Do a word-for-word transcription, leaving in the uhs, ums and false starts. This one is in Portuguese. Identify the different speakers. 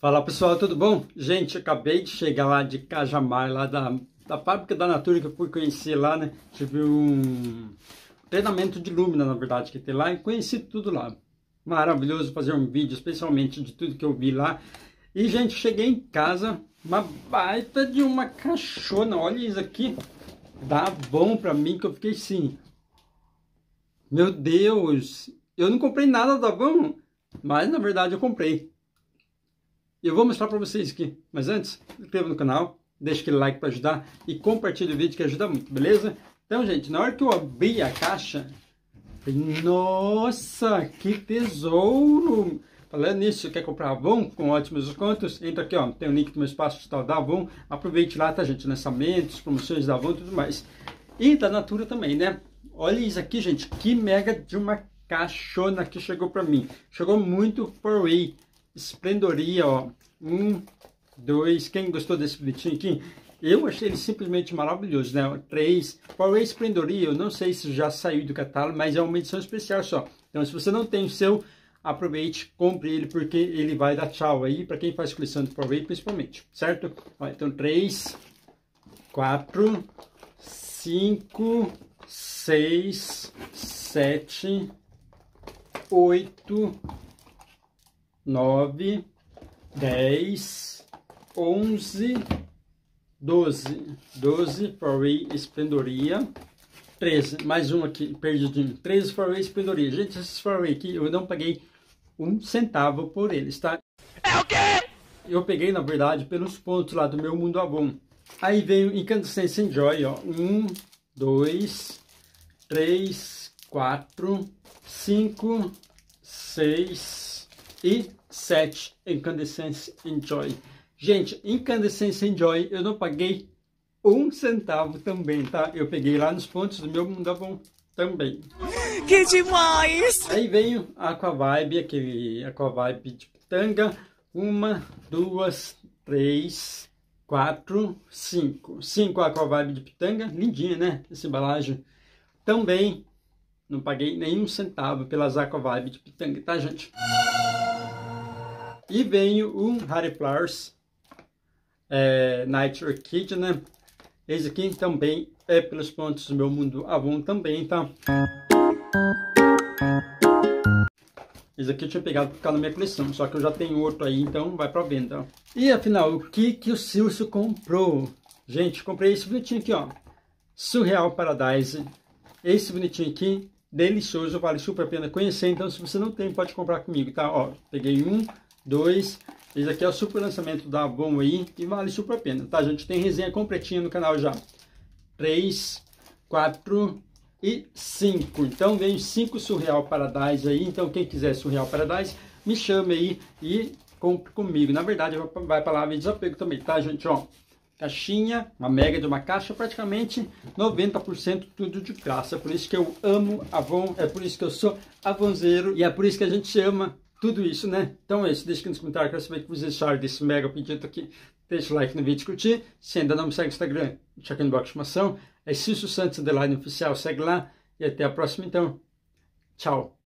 Speaker 1: Fala pessoal, tudo bom? Gente, acabei de chegar lá de Cajamar, lá da, da fábrica da Natura, que eu fui conhecer lá, né? Tive um treinamento de lâmina, na verdade, que tem lá, e conheci tudo lá. Maravilhoso fazer um vídeo, especialmente de tudo que eu vi lá. E, gente, cheguei em casa, uma baita de uma caixona, olha isso aqui. Dá bom pra mim, que eu fiquei assim, meu Deus, eu não comprei nada da Avon, mas na verdade eu comprei. Eu vou mostrar para vocês aqui, mas antes, se inscreva no canal, deixa aquele like para ajudar e compartilhe o vídeo que ajuda muito, beleza? Então, gente, na hora que eu abri a caixa, falei, nossa, que tesouro! Falando nisso, quer comprar Avon com ótimos descontos? Entra aqui, ó, tem o link do meu espaço digital da Avon, aproveite lá, tá, gente? Lançamentos, promoções da Avon e tudo mais. E da Natura também, né? Olha isso aqui, gente, que mega de uma caixona que chegou para mim. Chegou muito four way. Esplendoria, ó, um, dois, quem gostou desse bonitinho aqui? Eu achei ele simplesmente maravilhoso, né? Três, four way Esplendoria, eu não sei se já saiu do catálogo, mas é uma edição especial só. Então, se você não tem o seu, aproveite, compre ele, porque ele vai dar tchau aí, para quem faz coleção de four way principalmente, certo? Ó, então, três, quatro, cinco, seis, sete, oito, nove, dez, onze, doze, doze four way Esplendoria, treze, mais um aqui, perdidinho, treze four way Esplendoria. Gente, esses four way aqui eu não paguei um centavo por eles, tá? É o quê? Eu peguei, na verdade, pelos pontos lá do meu Mundo Avon. Aí veio Incandescence Enjoy, ó, um, dois, três, quatro, cinco, seis e sete Incandescence Enjoy. Gente, Incandescence Enjoy eu não paguei um centavo também, tá? Eu peguei lá nos pontos do meu Mundo Avon também.
Speaker 2: Que demais!
Speaker 1: Aí veio a Aqua Vibe, aquele Aqua Vibe de pitanga. Uma, duas, três, quatro, cinco. Cinco Aqua Vibe de pitanga. Lindinha, né? Essa embalagem. Também não paguei nenhum centavo pelas Aqua Vibe de pitanga, tá, gente? E veio um Harry Flowers é, Night Orchid, né? Esse aqui também é pelos pontos do meu Mundo Avon também, tá? Esse aqui eu tinha pegado para ficar na minha coleção, só que eu já tenho outro aí, então vai para venda. E afinal, o que que o Silcio comprou? Gente, comprei esse bonitinho aqui, ó. Surreal Paradise. Esse bonitinho aqui, delicioso, vale super a pena conhecer. Então, se você não tem, pode comprar comigo, tá? Ó, peguei um, dois, esse aqui é o super lançamento da Avon aí e vale super a pena, tá, gente? Tem resenha completinha no canal já. três, quatro e cinco. Então, vem cinco Surreal Paradise aí. Então, quem quiser Surreal Paradise, me chame aí e compre comigo. Na verdade, vai para lá ver desapego também, tá, gente? Ó, caixinha, uma mega de uma caixa, praticamente noventa por cento tudo de graça. É por isso que eu amo Avon, é por isso que eu sou avonzeiro e é por isso que a gente chama tudo isso, né? Então é isso, deixa aqui nos comentários, quero saber o que vocês acharam desse mega pedido aqui. Deixa o like no vídeo e curtir. Se ainda não me segue no Instagram, deixa aqui no box de informação. É Silcio Santos Underline Oficial, segue lá. E até a próxima então. Tchau.